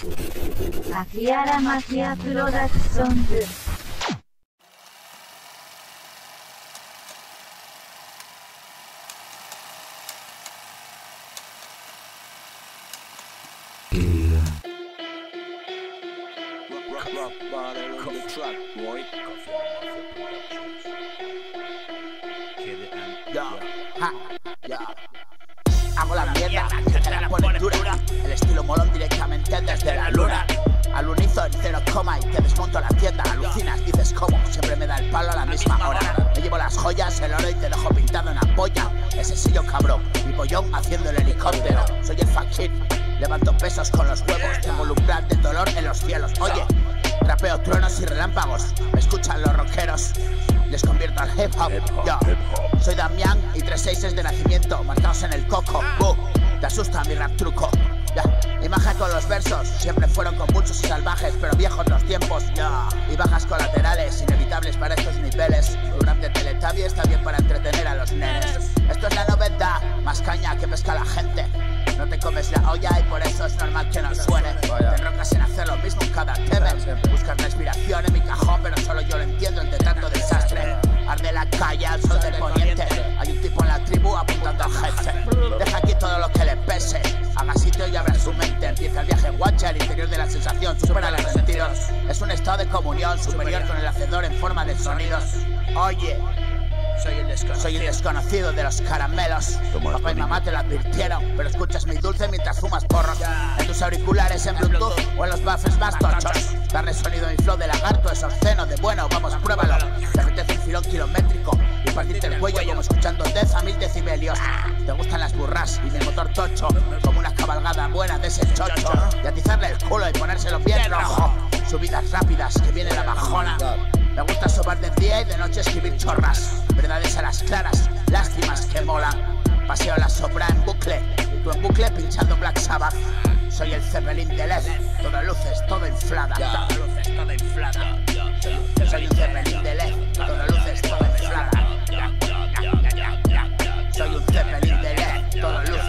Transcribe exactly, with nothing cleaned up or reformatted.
秋原マキアプロダクションズ。 Hago la mierda, que te la ponen dura. El estilo molón directamente desde la luna. Al unísono, cero coma y te desmonto la tienda. Alucinas, dices cómo, siempre me da el palo a la misma hora. Me llevo las joyas, el oro y te dejo pintado en ampolla. Ese sello cabrón, mi pollón haciendo el helicóptero. Soy el fakir, levanto pesos con los huevos. Tengo un umbral de dolor en los cielos. Oye, rapeo truenos y relámpagos. Me escuchan los rockeros, les convierto al hip hop. Yo soy Damián y tres seises de nacimiento marcados en el coco. Uh, te asusta mi rap truco. Ya, imagen con los versos, siempre fueron con muchos y salvajes, pero viejos los tiempos. Ya, y bajas colaterales, inevitables para estos niveles. Un rap de Teletubby está bien para entretener a los nenes. Esto es la novedad, más caña que pesca la gente. No te comes la olla y por eso es normal que no suene. Te enrocas en hacer lo mismo en cada tema. Buscas respiración en mi cajón, pero solo yo lo entiendo entre tanto desastre. Arde la calle al sol del poniente. Hay un tipo en la tribu apuntando al jefe. Deja aquí todo lo que le pese. Haga sitio y abra su mente. Empieza el viaje guacha al interior de la sensación. Supera los sentidos. Es un estado de comunión superior con el hacedor en forma de sonidos. Oye, Soy el, Soy el desconocido de los caramelos. Papá y mamá te lo advirtieron, pero escuchas mi dulce mientras fumas porros. En tus auriculares en Bluetooth o en los buffers más tochos. Darle sonido y flow de lagarto es obsceno de bueno, vamos, pruébalo. Te apetece un filón kilométrico y partirte el cuello como escuchando Death a mil decibelios. Te gustan las burras y mi motor tocho, como una cabalgada buena de ese chocho. Y atizarle el culo y ponérselo bien rojo. Subidas rápidas que viene la bajona. Me gusta sobar de día y de noche escribir chorras. Verdades a las claras, lástimas que molan. Paseo la sobra en bucle, y tú en bucle pinchando Black Sabbath. Soy el Zeppelin de L E D, todo luces, todo inflada. Todo luces, todo inflada. Soy un Zeppelin de L E D, todo luces, todo inflada. Soy un Zeppelin de L E D, todo luces.